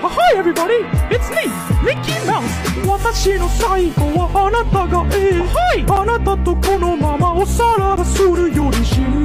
Hi everybody, it's me, Mickey Mouse. 私の最後はあなたがはい、あなたとこのままおさらばするよりし